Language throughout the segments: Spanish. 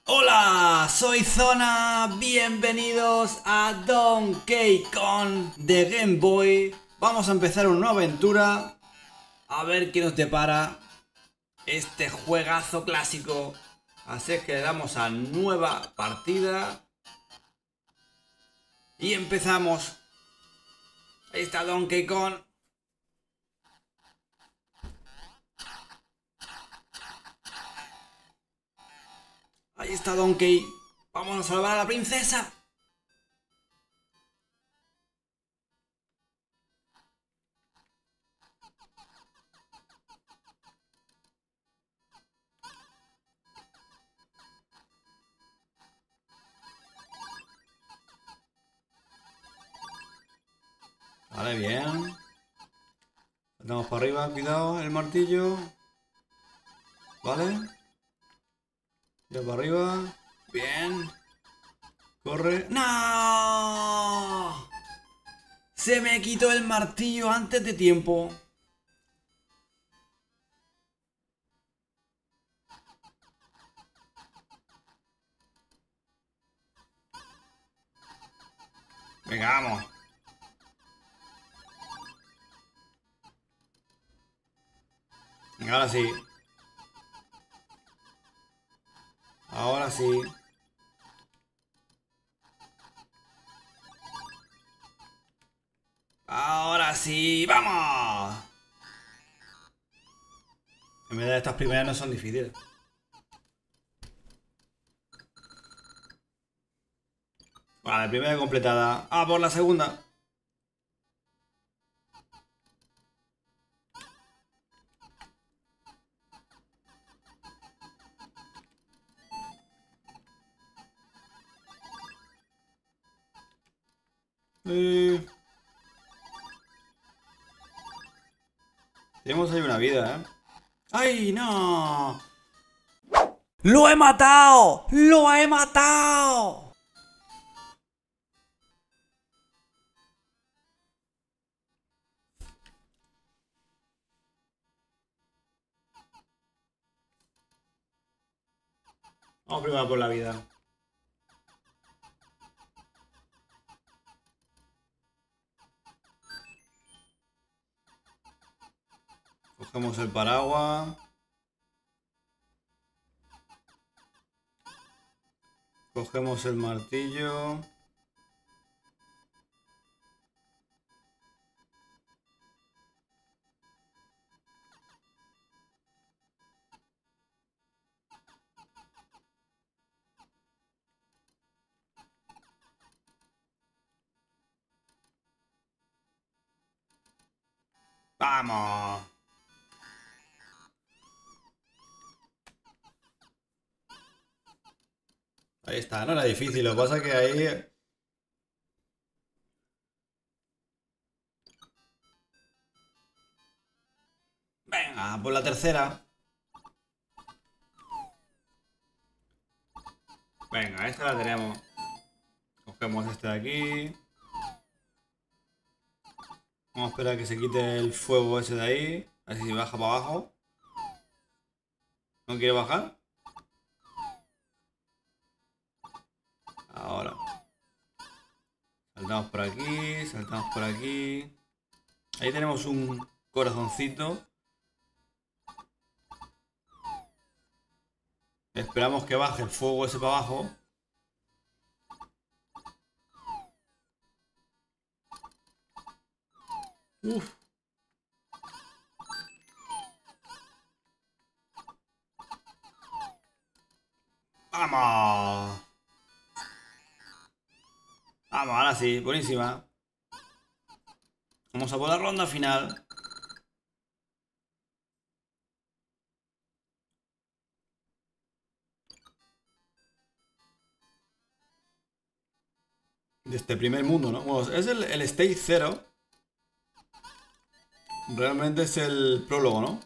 Hola, soy Zona, bienvenidos a Donkey Kong de Game Boy. Vamos a empezar una nueva aventura, a ver qué nos depara este juegazo clásico. Así es que le damos a nueva partida y empezamos. Ahí está Donkey Kong. Ahí está Donkey. Vamos a salvar a la princesa. Vale, bien. Saltamos para arriba, cuidado, el martillo. Vale. Ya para arriba. Bien. Corre. ¡No! Se me quitó el martillo antes de tiempo. Venga, vamos. Venga, ahora sí. Ahora sí. Ahora sí. ¡Vamos! En verdad estas primeras no son difíciles. Vale, primera completada. ¡Ah, por la segunda! Eh, Tenemos ahí una vida, ¿eh? ¡Ay, no! ¡Lo he matado! ¡Lo he matado! Vamos primero por la vida. Cogemos el paraguas. Cogemos el martillo. ¡Vamos! Ahí está, no era difícil, lo que pasa es que ahí... Venga, por la tercera. Venga, esta la tenemos. Cogemos este de aquí. Vamos a esperar a que se quite el fuego ese de ahí. A ver si baja para abajo. ¿No quiere bajar? Ahora. Saltamos por aquí, saltamos por aquí. Ahí tenemos un corazoncito. Esperamos que baje el fuego ese para abajo. Uf. ¡Vamos! Vamos, ahora sí, buenísima. Vamos a por la ronda final. De este primer mundo, ¿no? Bueno, es el Stage 0. Realmente es el prólogo, ¿no?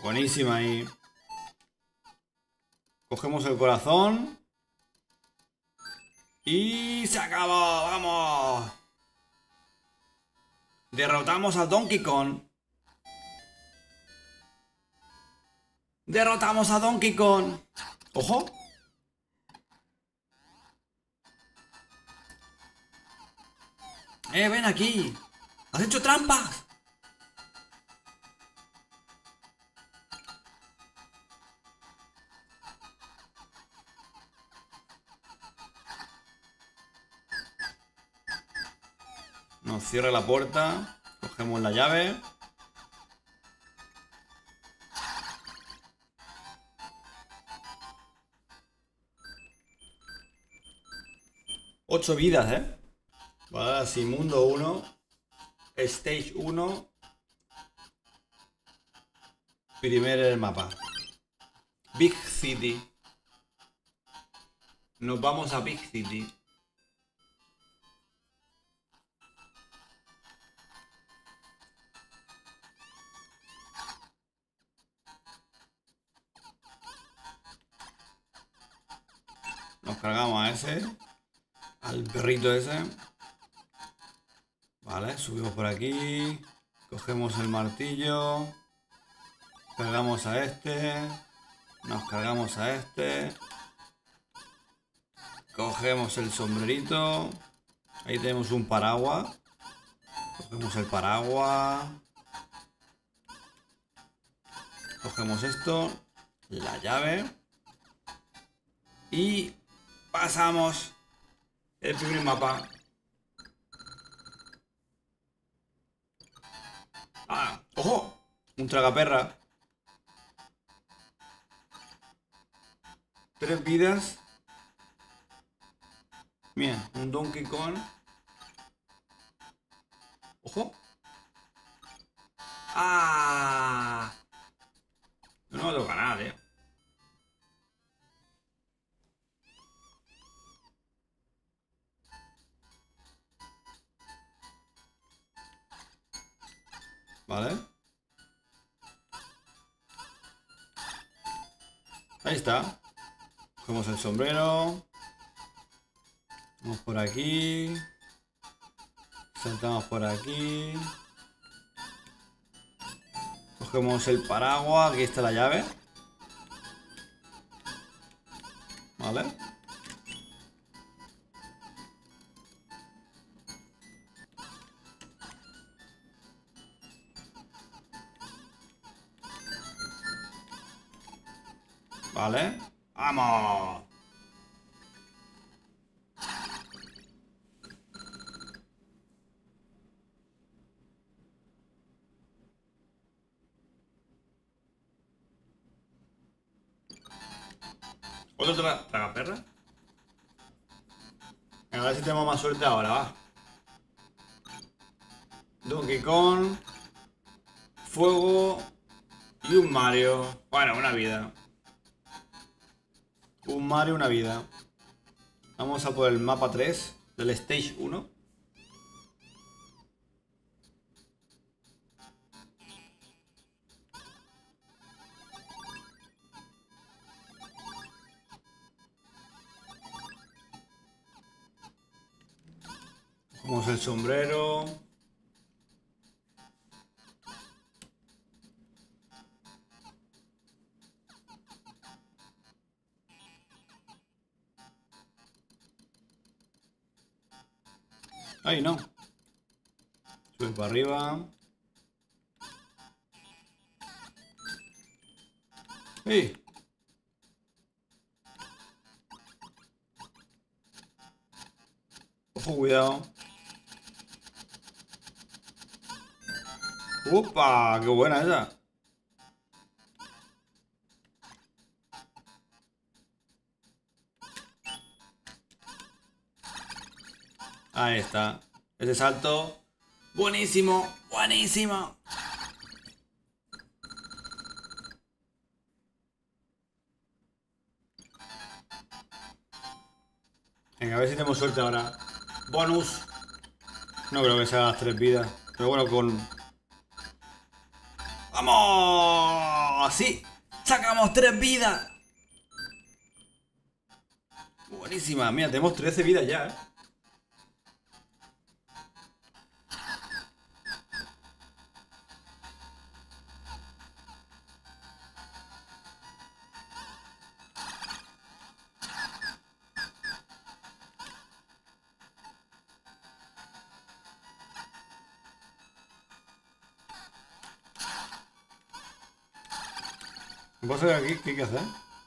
Buenísima ahí. Cogemos el corazón. Y se acabó. ¡Vamos! Derrotamos a Donkey Kong. Derrotamos a Donkey Kong. ¡Ojo! Ven aquí. ¿Has hecho trampas? Nos cierra la puerta. Cogemos la llave. Ocho vidas, ¿eh? Vale, así, mundo 1. Stage 1. Primer mapa. Big City. Nos vamos a Big City. Nos cargamos a ese. Al perrito ese. Vale, subimos por aquí. Cogemos el martillo. Cargamos a este. Nos cargamos a este. Cogemos el sombrerito. Ahí tenemos un paraguas. Cogemos el paraguas. Cogemos esto. La llave. Y pasamos el primer mapa. ¡Ah! ¡Ojo! Un tragaperra. 3 vidas. Mira, un Donkey Kong. ¡Ojo! ¡Ah! No me toca nada, tío. Vale. Ahí está. Cogemos el sombrero. Vamos por aquí. Saltamos por aquí. Cogemos el paraguas. Aquí está la llave. Vale. Vale. ¡Vamos! ¿Otro tragaperra? A ver si tenemos más suerte ahora, va. Donkey Kong. Fuego. Y un Mario. Bueno, una vida. Un Mario, una vida. Vamos a por el mapa 3 del Stage 1. Cogemos el sombrero. Ay, no. Sube para arriba. ¡Ey! Ojo, cuidado. ¡Upa! ¡Qué buena esa! Ahí está. Ese salto. Buenísimo. Buenísimo. Venga, a ver si tenemos suerte ahora. Bonus. No creo que sea las 3 vidas. Pero bueno, con... ¡Vamos! ¡Oh, sí! ¡Sacamos 3 vidas! Buenísima. Mira, tenemos 13 vidas ya, ¿eh? ¿Qué pasa aquí? ¿Qué hay que hacer?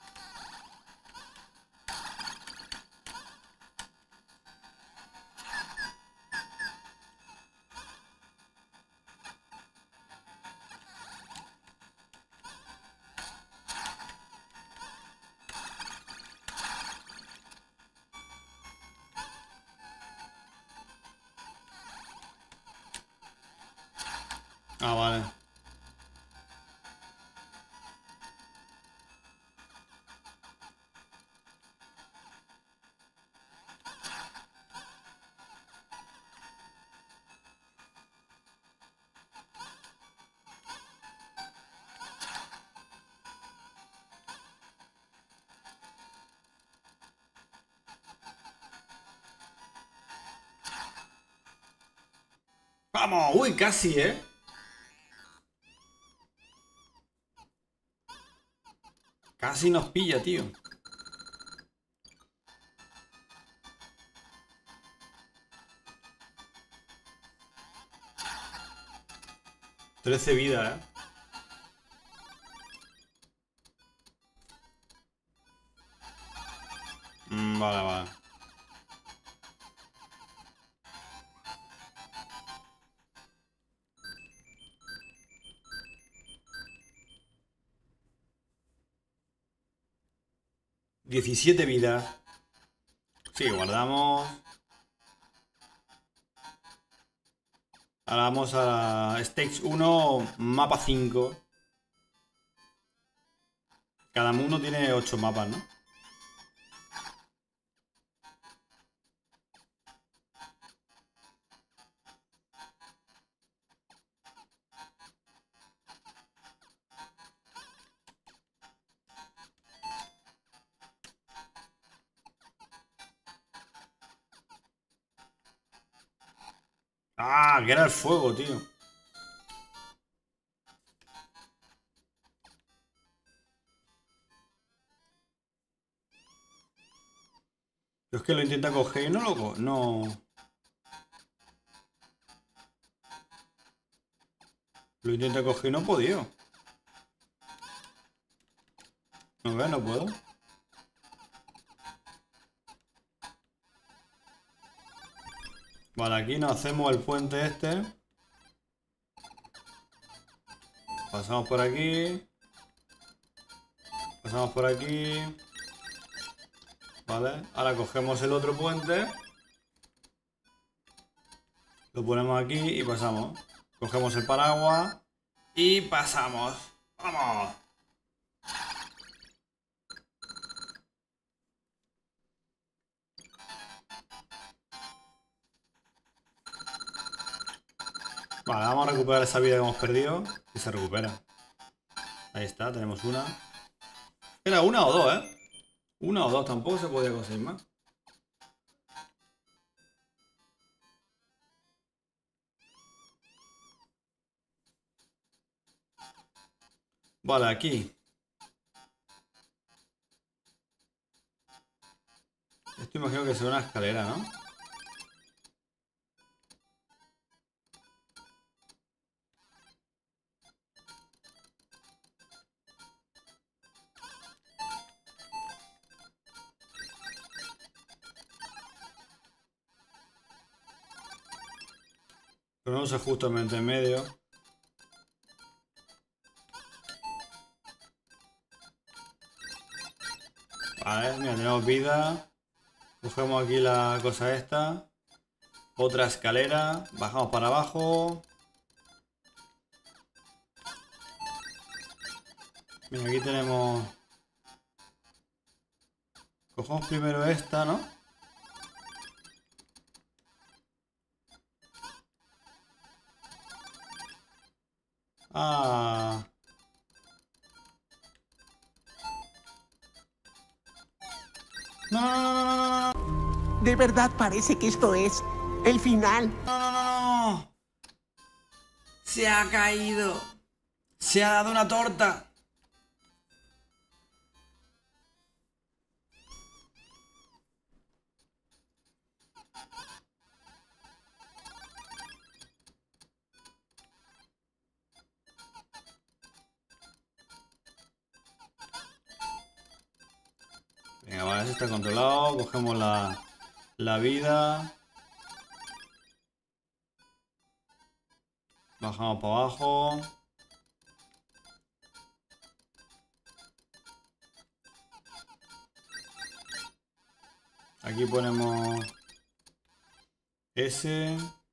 Ah, vale. ¡Vamos! ¡Uy, casi, eh! Casi nos pilla, tío. Trece vidas, eh. Vale, vale. Diecisiete vidas. Sí, guardamos. Ahora vamos a Stage 1, mapa 5. Cada uno tiene 8 mapas, ¿no? Ah, que era el fuego, tío. Pero es que lo intenta coger y no lo no. Lo intenta coger y no he podido. No veo, no puedo. Vale, aquí nos hacemos el puente este. Pasamos por aquí. Pasamos por aquí. Vale, ahora cogemos el otro puente. Lo ponemos aquí y pasamos. Cogemos el paraguas y pasamos. ¡Vamos! Vale, vamos a recuperar esa vida que hemos perdido. Y se recupera. Ahí está, tenemos una. Era una o dos, ¿eh? Una o dos, tampoco se podía conseguir más. Vale, aquí. Esto imagino que será una escalera, ¿no? Pero no sé justamente en medio. Vale, mira, tenemos vida. Cogemos aquí la cosa esta. Otra escalera. Bajamos para abajo. Mira, aquí tenemos... Cogemos primero esta, ¿no? Ah. No, no, no, no, no, no, De verdad parece que esto es el final. no, no, no, no. Se ha caído. Se ha dado una torta. Venga, vale, eso está controlado. Cogemos la vida. Bajamos para abajo. Aquí ponemos ese.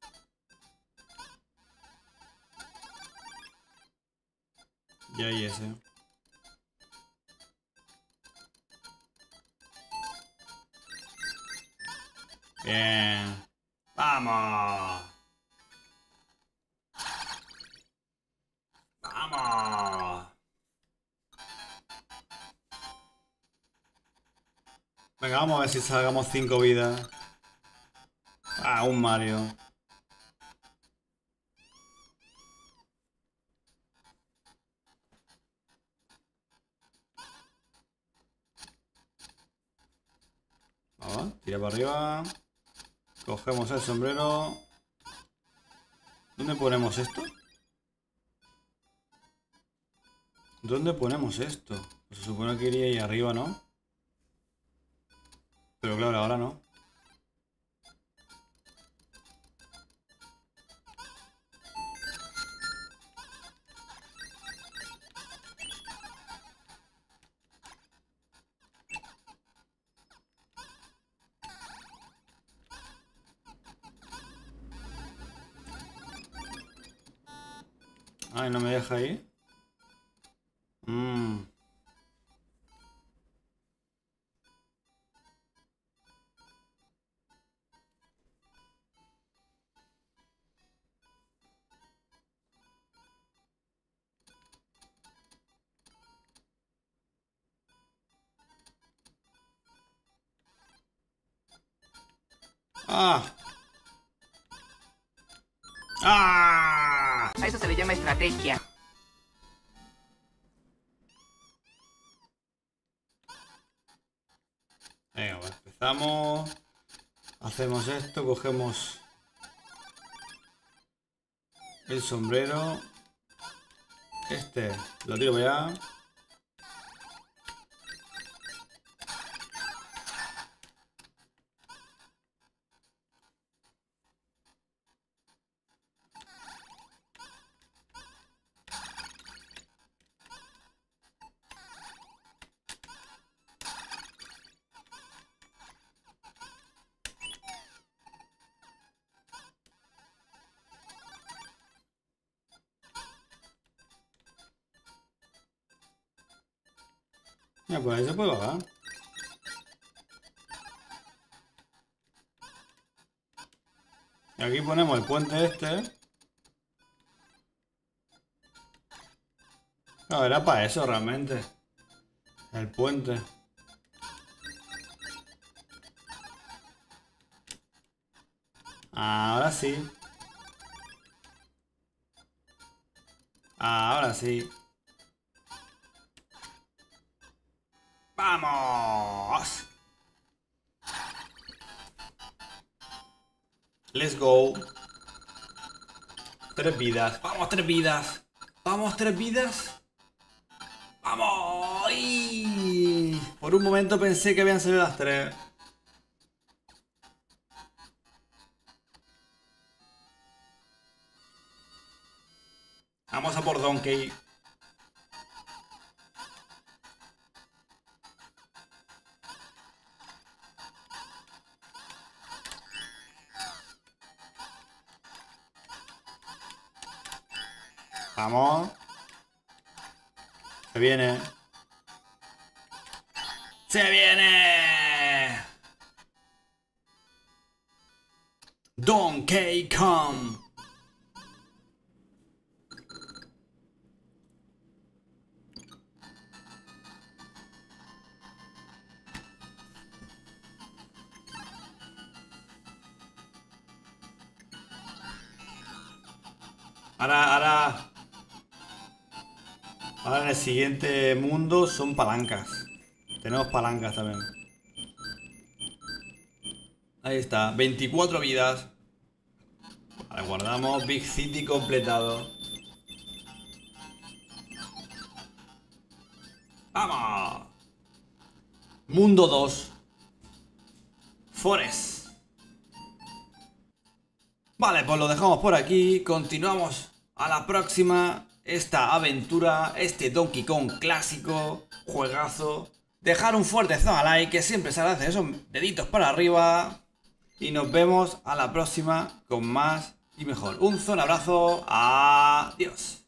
Y ahí ese. Bien. ¡Vamos! ¡Vamos! Venga, vamos a ver si sacamos 5 vidas. Ah, un Mario. Vamos, tira para arriba. Cogemos el sombrero. ¿Dónde ponemos esto? ¿Dónde ponemos esto? Pues se supone que iría ahí arriba, ¿no? Pero claro, ahora no. Ay, no me deja ahí. Mmm. ¡Ah! ¡Ah! A eso se le llama estrategia. Venga, pues empezamos. Hacemos esto, cogemos el sombrero. Este lo tiro para allá. Ya, pues ahí se puede bajar. Y aquí ponemos el puente este. No, era para eso realmente. El puente. Ahora sí. Ahora sí. ¡Vamos! Let's go. 3 vidas. ¡Vamos, 3 vidas! ¡Vamos, 3 vidas! ¡Vamos! ¡Ay! Por un momento pensé que habían salido las 3. Vamos a por Donkey. Vamos. Se viene. ¡Se viene! Donkey Kong. Ahora en el siguiente mundo son palancas. Tenemos palancas también. Ahí está, 24 vidas. Vale, guardamos. Big City completado. ¡Vamos! Mundo 2. Forest. Vale, pues lo dejamos por aquí. Continuamos a la próxima. Esta aventura, este Donkey Kong clásico, juegazo. Dejar un fuerte zona like, que siempre se agradece esos deditos para arriba. Y nos vemos a la próxima con más y mejor. Un abrazo. Adiós.